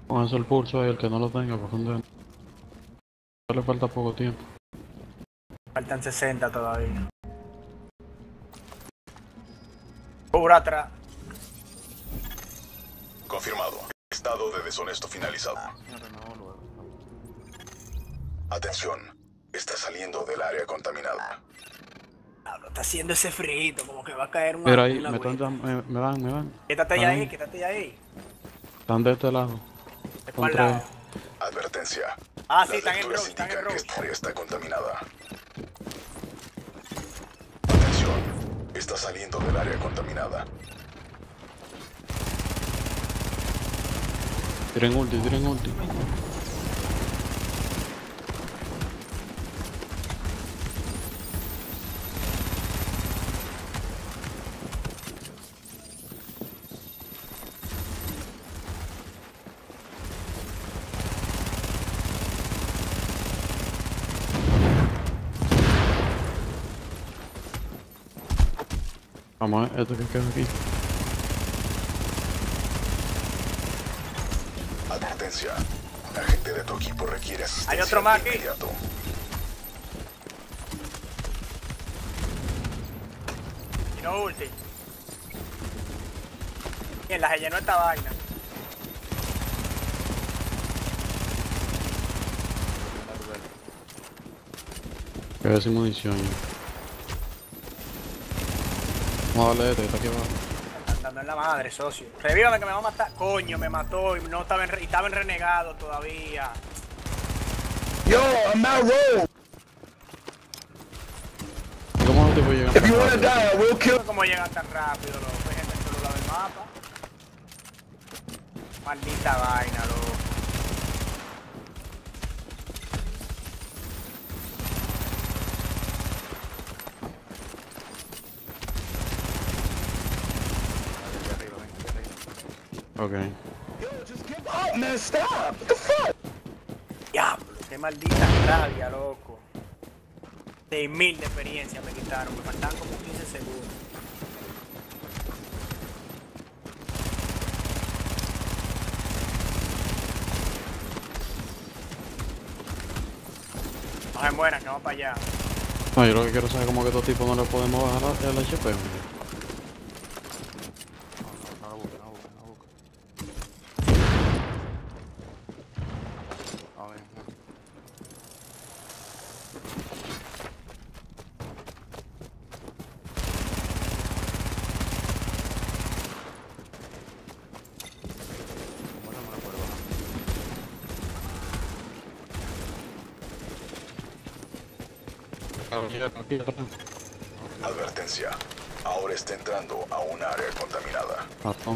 Póngase el pulso ahí, el que no lo tenga, pues le falta poco tiempo. Faltan 60 todavía. Cubra atrás. Confirmado. Estado de deshonesto finalizado. Atención. Está saliendo del área contaminada. Diablo, está haciendo ese frito, como que va a caer Mira ahí, una me agüita. dan. Quítate ya ahí, quítate ya ahí. Están de este lado. ¿De Son cuál tres. lado? Advertencia. Ah, sí, Las están en lecturas road, están en indican que road. esta área está contaminada. Atención. Está saliendo del área contaminada. Tiren ulti. Vamos a ver, esto que queda aquí. Advertencia. La gente de tu equipo requiere asistencia. Hay otro más aquí. Inmediato. Y no ulti. Bien, la rellenó esta vaina. Queda sin munición ya. Vamos a darle este, está aquí abajo. Están dando en la madre, socio. Revívame que me va a matar. Coño, me mató y no estaba y estaba en renegado todavía. Yo, I'm not roll. ¿Cómo no te voy a llegar? If you wanna die, I will kill. ¿Cómo llegan tan rápido, loco? Hay gente en todo lado del mapa. Maldita vaina, loco. Ok. Yo, just give up, man. Stop. What the fuck? Diablo, qué maldita rabia, loco. 6.000 de experiencia me quitaron, me faltan como 15 segundos. No se mueran, que vamos para allá. No, yo lo que quiero saber es cómo que estos tipos no le podemos bajar el HP. hombre. Aquí atrás. Advertencia. Ahora está entrando a un área contaminada. Ratón.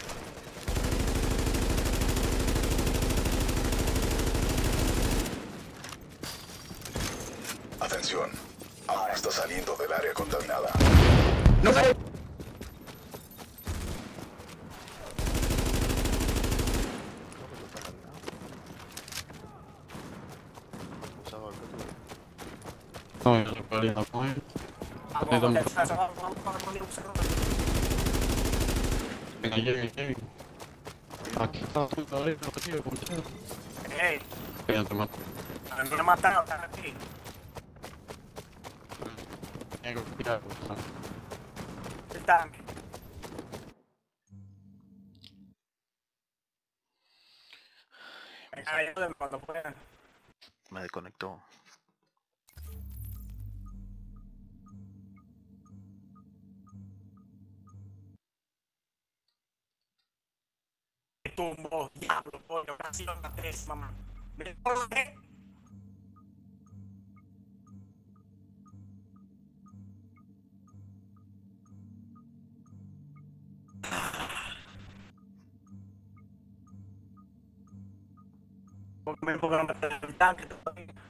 Atención. Ahora está saliendo del área contaminada. No. No, yo le podría dar con él. Venga, lleguen. Aquí está, dale, no te tiro, puntero. Ey, Ya te mato. a mí me mataron, están aquí. Tengo que tirar, pues, Están. Ayúdenme cuando puedan. Me desconectó. Tumbo, diablo, coño, casi lo maté, mamá. Me colgué. Porque me pongo el tanque todavía.